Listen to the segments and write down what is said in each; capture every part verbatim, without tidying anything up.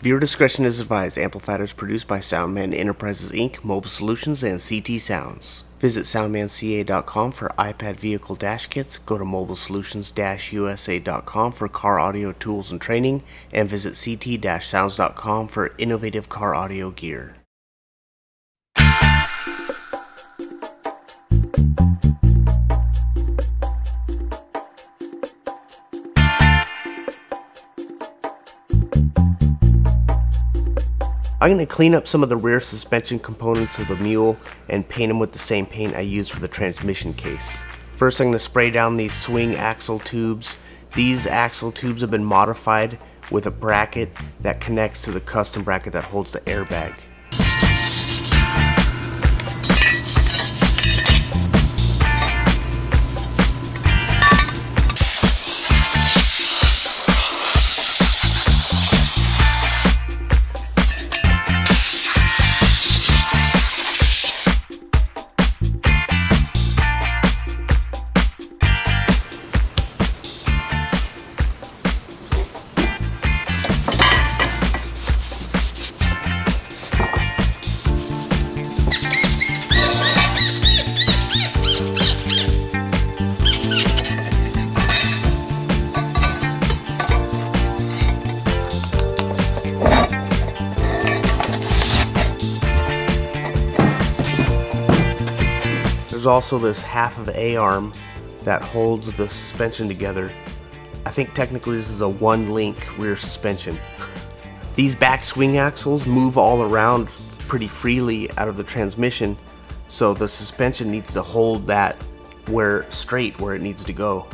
Viewer discretion is advised. Amplified is produced by Soundman Enterprises Incorporated, Mobile Solutions, and C T Sounds. Visit soundman c a dot com for iPad vehicle dash kits, go to mobile solutions dash u s a dot com for car audio tools and training, and visit c t dash sounds dot com for innovative car audio gear. I'm going to clean up some of the rear suspension components of the Mule and paint them with the same paint I used for the transmission case. First, I'm going to spray down these swing axle tubes. These axle tubes have been modified with a bracket that connects to the custom bracket that holds the airbag. There's also this half of A-arm that holds the suspension together. I think technically this is a one-link rear suspension. These back swing axles move all around pretty freely out of the transmission, so the suspension needs to hold that where straight where it needs to go.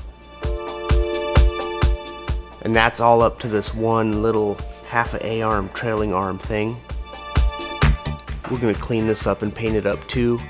And that's all up to this one little half of A-arm trailing arm thing. We're going to clean this up and paint it up too.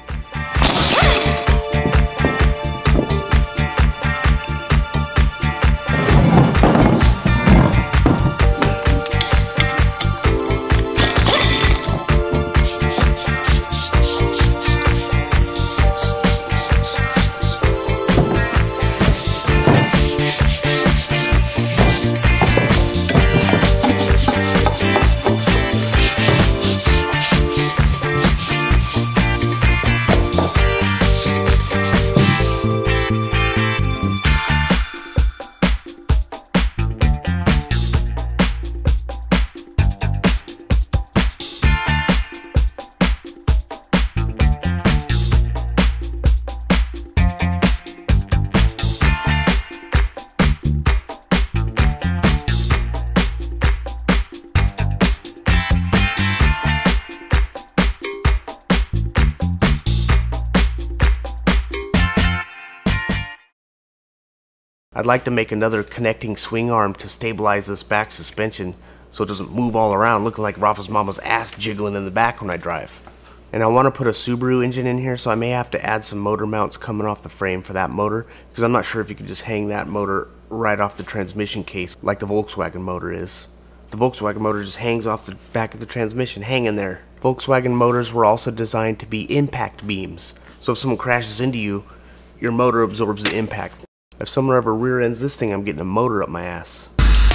I'd like to make another connecting swing arm to stabilize this back suspension so it doesn't move all around looking like Rafa's mama's ass jiggling in the back when I drive. And I want to put a Subaru engine in here, so I may have to add some motor mounts coming off the frame for that motor, because I'm not sure if you could just hang that motor right off the transmission case like the Volkswagen motor is. The Volkswagen motor just hangs off the back of the transmission, hanging there. Volkswagen motors were also designed to be impact beams, so if someone crashes into you, your motor absorbs the impact. If someone ever rear ends this thing, I'm getting a motor up my ass.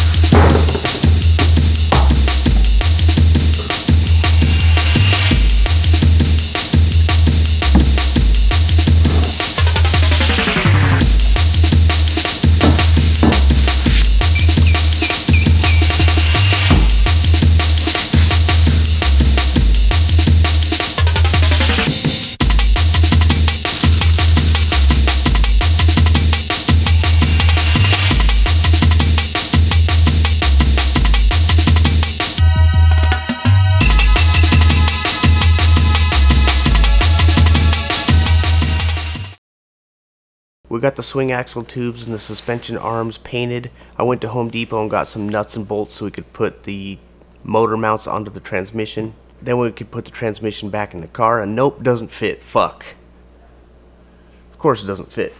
We got the swing axle tubes and the suspension arms painted. I went to Home Depot and got some nuts and bolts so we could put the motor mounts onto the transmission. Then we could put the transmission back in the car, and nope, doesn't fit. Fuck. Of course it doesn't fit.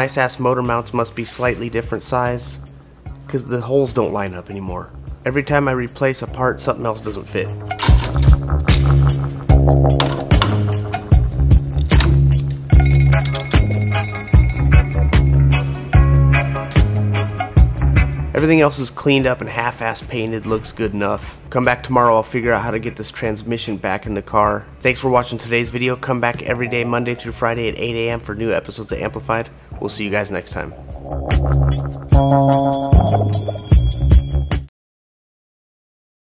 nice ass motor mounts must be slightly different size, because the holes don't line up anymore. Every time I replace a part, something else doesn't fit. Everything else is cleaned up and half-ass painted, looks good enough. Come back tomorrow, I'll figure out how to get this transmission back in the car. Thanks for watching today's video. Come back every day, Monday through Friday at eight A M for new episodes of Amplified. We'll see you guys next time.